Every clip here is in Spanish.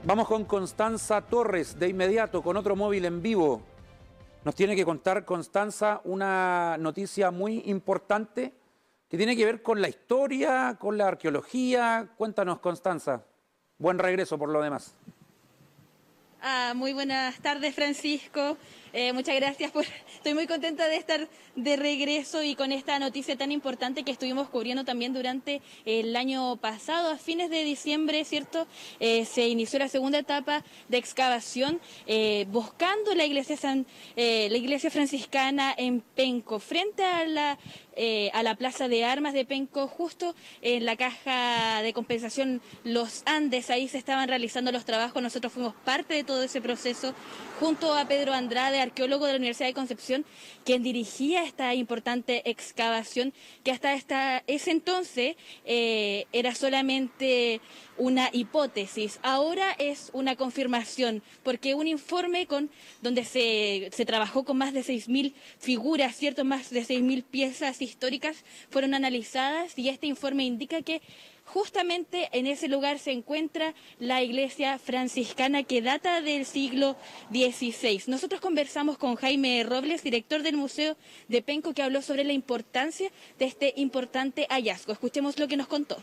Vamos con Constanza Torres, de inmediato, con otro móvil en vivo. Nos tiene que contar, Constanza, una noticia muy importante que tiene que ver con la historia, con la arqueología. Cuéntanos, Constanza. Buen regreso por lo demás. Muy buenas tardes, Francisco. Muchas gracias Estoy muy contenta de estar de regreso y con esta noticia tan importante que estuvimos cubriendo también durante el año pasado. A fines de diciembre, ¿cierto? Se inició la segunda etapa de excavación buscando la iglesia franciscana en Penco, frente a la Plaza de Armas de Penco, justo en la caja de compensación Los Andes. Ahí se estaban realizando los trabajos. Nosotros fuimos parte de todo ese proceso junto a Pedro Andrade, arqueólogo de la Universidad de Concepción, quien dirigía esta importante excavación que hasta ese entonces era solamente una hipótesis. Ahora es una confirmación, porque un informe donde se trabajó con más de 6.000 figuras, ¿cierto? Más de 6.000 piezas históricas fueron analizadas y este informe indica que justamente en ese lugar se encuentra la iglesia franciscana que data del siglo XVI. Nosotros conversamos con Jaime Robles, director del Museo de Penco, que habló sobre la importancia de este importante hallazgo. Escuchemos lo que nos contó.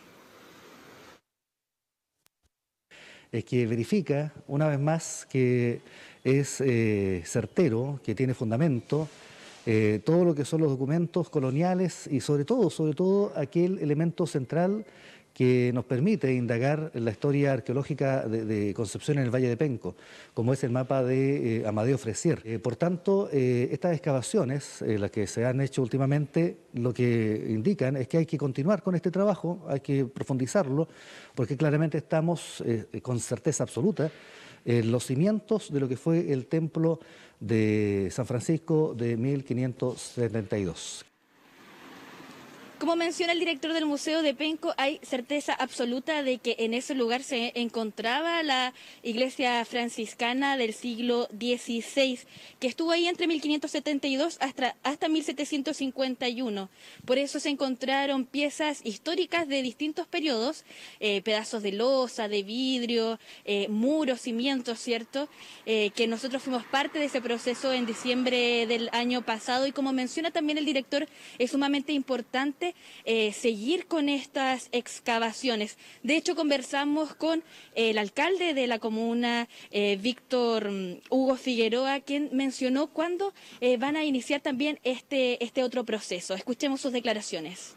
Es que verifica una vez más que es certero, que tiene fundamento, todo lo que son los documentos coloniales y sobre todo aquel elemento central que nos permite indagar la historia arqueológica de Concepción en el Valle de Penco, como es el mapa de Amadeo Fresier. Por tanto, estas excavaciones, las que se han hecho últimamente, lo que indican es que hay que continuar con este trabajo, hay que profundizarlo, porque claramente estamos con certeza absoluta en los cimientos de lo que fue el templo de San Francisco de 1572. Como menciona el director del Museo de Penco, hay certeza absoluta de que en ese lugar se encontraba la iglesia franciscana del siglo XVI, que estuvo ahí entre 1572 hasta 1751. Por eso se encontraron piezas históricas de distintos periodos, pedazos de losa, de vidrio, muros, cimientos, ¿cierto? Que nosotros fuimos parte de ese proceso en diciembre del año pasado y como menciona también el director, es sumamente importante seguir con estas excavaciones. De hecho, conversamos con el alcalde de la comuna, Víctor Hugo Figueroa, quien mencionó cuándo van a iniciar también este otro proceso. Escuchemos sus declaraciones.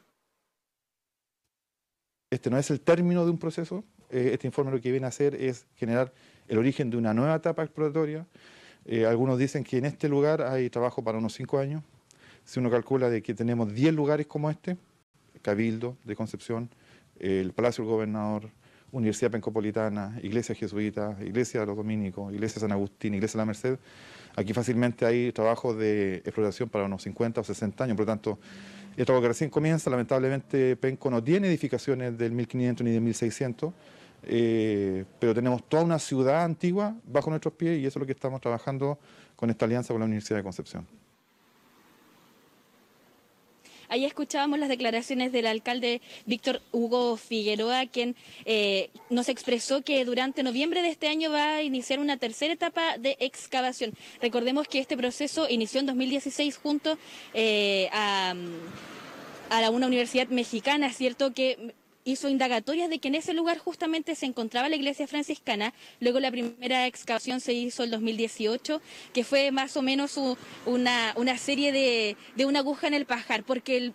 Este no es el término de un proceso. Este informe lo que viene a hacer es generar el origen de una nueva etapa exploratoria. Algunos dicen que en este lugar hay trabajo para unos 5 años. Si uno calcula de que tenemos 10 lugares como este, Cabildo de Concepción, el Palacio del Gobernador, Universidad Pencopolitana, Iglesia Jesuita, Iglesia de los Dominicos, Iglesia San Agustín, Iglesia de la Merced, aquí fácilmente hay trabajo de exploración para unos 50 o 60 años. Por lo tanto, esto algo que recién comienza. Lamentablemente Penco no tiene edificaciones del 1500 ni del 1600, pero tenemos toda una ciudad antigua bajo nuestros pies y eso es lo que estamos trabajando con esta alianza con la Universidad de Concepción. Ahí escuchábamos las declaraciones del alcalde Víctor Hugo Figueroa, quien nos expresó que durante noviembre de este año va a iniciar una tercera etapa de excavación. Recordemos que este proceso inició en 2016 junto a una universidad mexicana, ¿cierto?, que hizo indagatorias de que en ese lugar justamente se encontraba la iglesia franciscana. Luego la primera excavación se hizo en 2018, que fue más o menos una serie de una aguja en el pajar, porque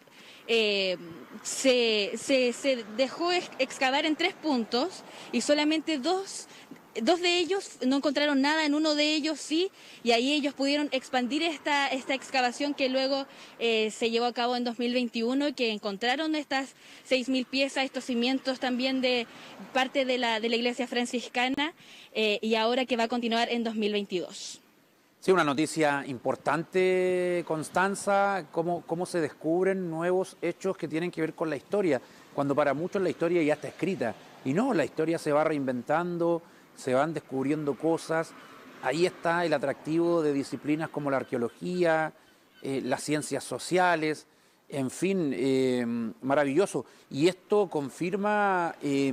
se dejó excavar en 3 puntos y solamente dos de ellos no encontraron nada, en uno de ellos sí, y ahí ellos pudieron expandir esta excavación que luego se llevó a cabo en 2021, que encontraron estas 6.000 piezas, estos cimientos también de parte de la iglesia franciscana, y ahora que va a continuar en 2022. Sí, una noticia importante, Constanza, cómo se descubren nuevos hechos que tienen que ver con la historia, cuando para muchos la historia ya está escrita, y no, la historia se va reinventando, se van descubriendo cosas. Ahí está el atractivo de disciplinas como la arqueología, las ciencias sociales, en fin, maravilloso. Y esto confirma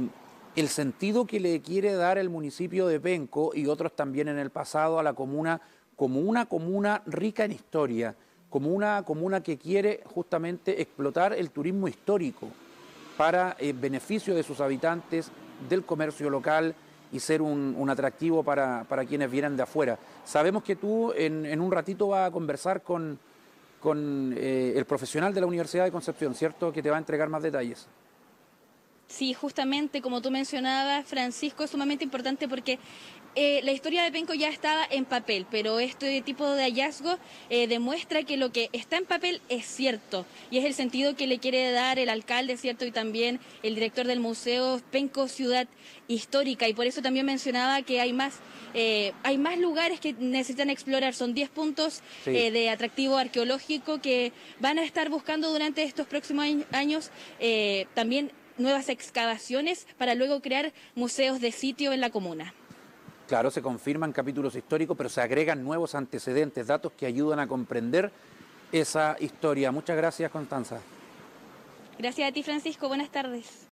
el sentido que le quiere dar el municipio de Penco y otros también en el pasado a la comuna como una comuna rica en historia, como una comuna que quiere justamente explotar el turismo histórico para beneficio de sus habitantes, del comercio local y ser un atractivo para quienes vienen de afuera. Sabemos que tú en un ratito vas a conversar con el profesional de la Universidad de Concepción, ¿cierto? Que te va a entregar más detalles. Sí, justamente como tú mencionabas, Francisco, es sumamente importante porque la historia de Penco ya estaba en papel, pero este tipo de hallazgo demuestra que lo que está en papel es cierto y es el sentido que le quiere dar el alcalde, ¿cierto? Y también el director del museo Penco Ciudad Histórica, y por eso también mencionaba que hay más lugares que necesitan explorar. Son 10 puntos Sí. de atractivo arqueológico que van a estar buscando durante estos próximos años también nuevas excavaciones para luego crear museos de sitio en la comuna. Claro, se confirman capítulos históricos, pero se agregan nuevos antecedentes, datos que ayudan a comprender esa historia. Muchas gracias, Constanza. Gracias a ti, Francisco. Buenas tardes.